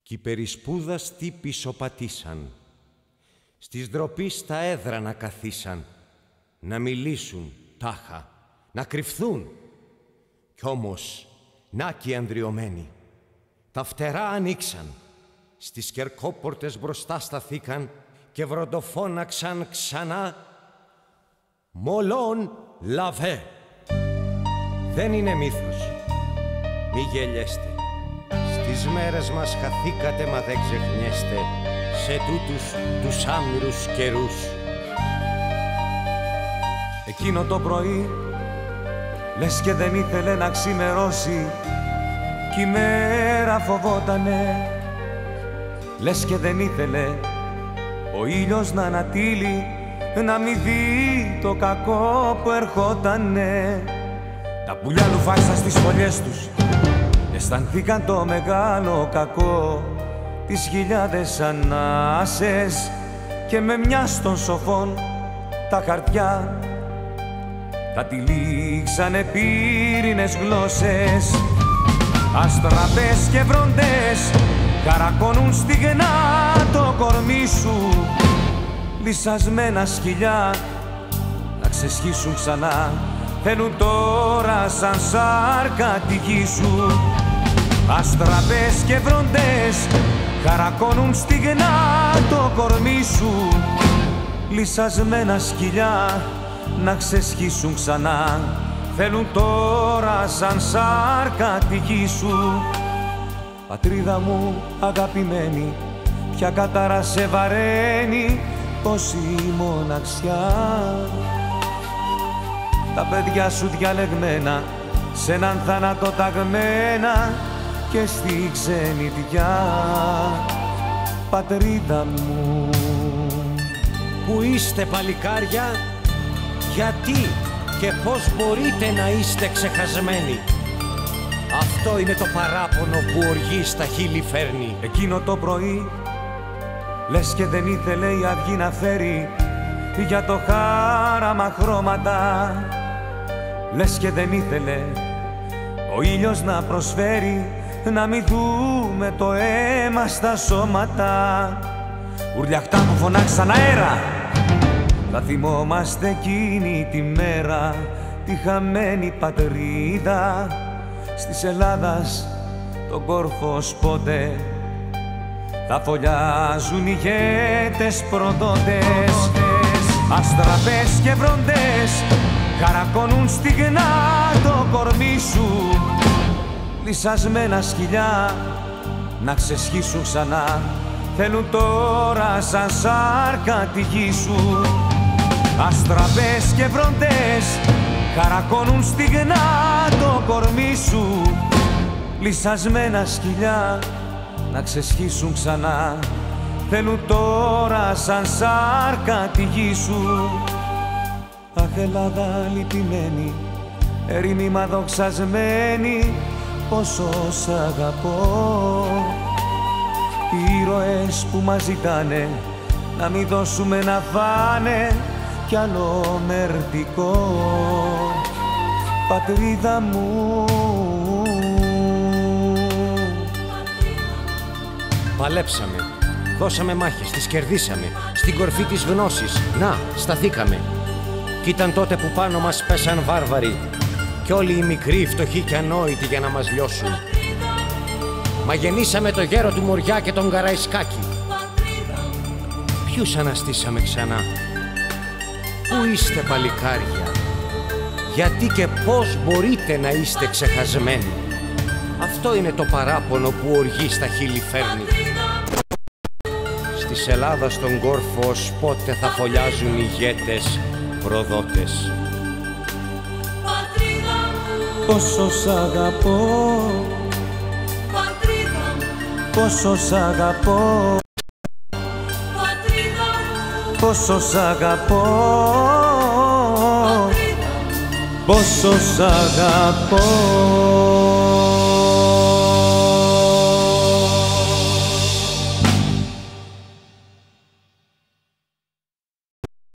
Κι οι περισπούδας τι πισωπατήσαν, στις ντροπής τα έδρανα καθίσαν, να μιλήσουν τάχα, να κρυφθούν. Κι όμως, να κι ανδριωμένοι, τα φτερά ανοίξαν, στις κερκόπορτες μπροστά σταθήκαν και βροντοφώναξαν ξανά «Μολόν λαβέ». Δεν είναι μύθος, μη γελιέστε. Στις μέρες μας χαθήκατε μα δεν ξεχνιέστε σε τούτους τους άμυρους καιρούς. Εκείνο το πρωί λες και δεν ήθελε να ξημερώσει κι η μέρα φοβότανε. Λες και δεν ήθελε ο ήλιος να ανατείλει, να μη δει το κακό που ερχότανε. Τα πουλιά λουφάξαν στις φωλιές τους, αισθανθήκαν το μεγάλο κακό, τις χιλιάδες ανάσες και με μια των σοφών τα χαρτιά τα τυλίξανε πύρινες γλώσσες. Αστραπές και βροντές καρακώνουν στιγνά το κορμί σου, λυσασμένα σκυλιά να ξεσχίσουν ξανά, θέλουν τώρα σαν σάρκα τη γη σου. Αστραπές και βροντές χαρακώνουν στιγνά το κορμί σου, λυσασμένα σκυλιά να ξεσχίσουν ξανά, θέλουν τώρα σαν σάρκα τη γη σου. Πατρίδα μου αγαπημένη, ποια κατάρα σε βαραίνει, πόση μοναξιά. Τα παιδιά σου διαλεγμένα, σ' έναν θάνατο ταγμένα και στη ξενιτιά. Πατρίδα μου, που είστε παλικάρια, γιατί και πώς μπορείτε να είστε ξεχασμένοι? Αυτό είναι το παράπονο που οργή στα χείλη φέρνει. εκείνο το πρωί λες και δεν ήθελε η αυγή να φέρει για το χάραμα χρώματα. Λες και δεν ήθελε ο ήλιος να προσφέρει, να μην δούμε το αίμα στα σώματα. Ουρλιαχτά που φωνάξαν αέρα, θα θυμόμαστε εκείνη τη μέρα, τη χαμένη πατρίδα της Ελλάδας τον κόρφος πότε. Θα φωλιάζουν ηγέτες προδότες, αστραπές και βροντές χαρακώνουν στιγνά το κορμί σου, λυσασμένα σκυλιά να ξεσχίσουν ξανά, θέλουν τώρα σαν σάρκα τη γη σου. Αστραπές και βροντές χαρακώνουν στιγνά το κορμί σου, λυσασμένα σκυλιά να ξεσχίσουν ξανά, θέλουν τώρα σαν σάρκα τη γη σου. Αχ, Ελλάδα λυπημένη, ερήμημα δοξασμένη, πόσο σ' αγαπώ. Οι ήρωες που μας ζητάνε να μην δώσουμε να φάνε κι άλλο μερτικό. Πατρίδα μου, παλέψαμε, δώσαμε μάχες, τις κερδίσαμε, στην κορφή της γνώσης, να, σταθήκαμε. Κι ήταν τότε που πάνω μας πέσαν βάρβαροι κι όλοι οι μικροί, φτωχοί και ανόητοι για να μας λιώσουν. Μα γεννήσαμε το γέρο του Μοριά και τον Καραϊσκάκη. Ποιους αναστήσαμε ξανά? Πού είστε παλικάρια? Γιατί και πώς μπορείτε να είστε ξεχασμένοι? Αυτό είναι το παράπονο που οργή στα χείλη φέρνει. Της Ελλάδας τον κόρφο ως πότε θα φωλιάζουν ηγέτες προδότες. πόσο σ' αγαπώ, πόσο σ' αγαπώ, πόσο σ' αγαπώ, πόσο σ' αγαπώ.